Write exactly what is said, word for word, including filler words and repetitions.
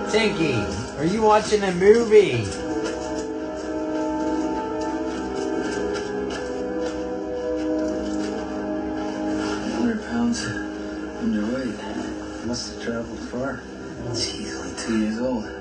Tinky, are you watching a movie? one hundred pounds underweight. Must have traveled far. Jeez, only two years old.